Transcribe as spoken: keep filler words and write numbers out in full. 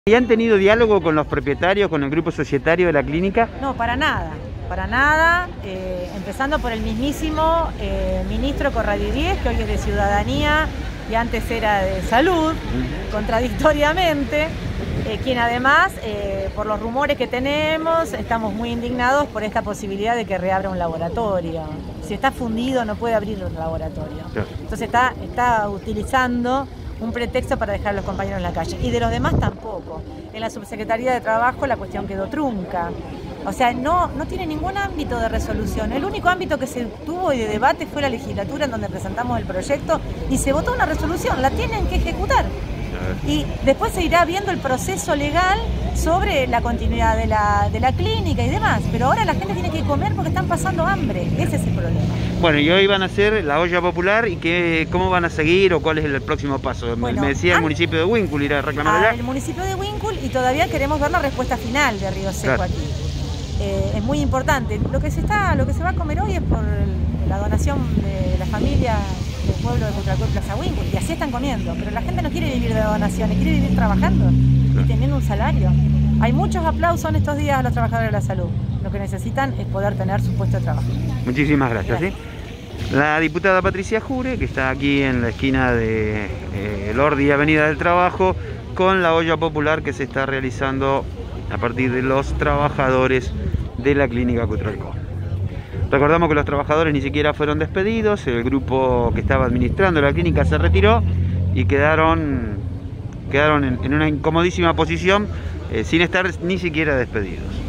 ¿Y han tenido diálogo con los propietarios, con el grupo societario de la clínica? No, para nada, para nada, eh, empezando por el mismísimo eh, ministro Corradidiez, que hoy es de Ciudadanía y antes era de Salud, mm. contradictoriamente, eh, quien además, eh, por los rumores que tenemos, estamos muy indignados por esta posibilidad de que reabra un laboratorio. Si está fundido no puede abrir un laboratorio. Claro. Entonces está, está utilizando un pretexto para dejar a los compañeros en la calle. Y de los demás tampoco. En la Subsecretaría de Trabajo la cuestión quedó trunca. O sea, no, no tiene ningún ámbito de resolución. El único ámbito que se tuvo y de debate fue la legislatura en donde presentamos el proyecto y se votó una resolución. La tienen que ejecutar. Y después se irá viendo el proceso legal sobre la continuidad de la, de la clínica y demás. Pero ahora la gente tiene que comer porque están pasando hambre. Ese es el problema. Bueno, y hoy van a hacer la olla popular y qué, cómo van a seguir o cuál es el próximo paso. Bueno, me decía el municipio de Huíncul irá a reclamar allá. El municipio de Huíncul y todavía queremos ver la respuesta final de Río Seco, claro. Aquí. Eh, es muy importante. Lo que se está, lo que se va a comer hoy es por el, la donación de la familia del pueblo de Cutralcó y Plaza Huíncul, y así están comiendo. Pero la gente no quiere vivir de donaciones, quiere vivir trabajando, claro, y teniendo un salario. Hay muchos aplausos en estos días a los trabajadores de la salud. Lo que necesitan es poder tener su puesto de trabajo. Muchísimas gracias. gracias. ¿Sí? La diputada Patricia Jure, que está aquí en la esquina de eh, Lordi y Avenida del Trabajo, con la olla popular que se está realizando a partir de los trabajadores de la clínica Cutralcó. Recordamos que los trabajadores ni siquiera fueron despedidos, el grupo que estaba administrando la clínica se retiró y quedaron, quedaron en, en una incomodísima posición eh, sin estar ni siquiera despedidos.